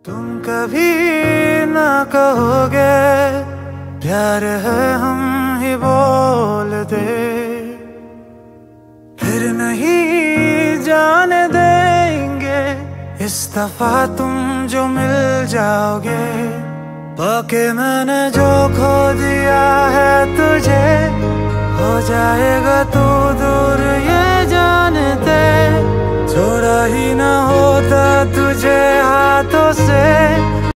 तुम कभी ना कहोगे प्यार है हम ही बोल दे, फिर नहीं जाने देंगे इस दफा तुम जो मिल जाओगे। पाके मैंने जो खो दिया है तुझे, हो जाएगा तू दूर ये जानते, छोड़ा ही ना होता तुझे हाथों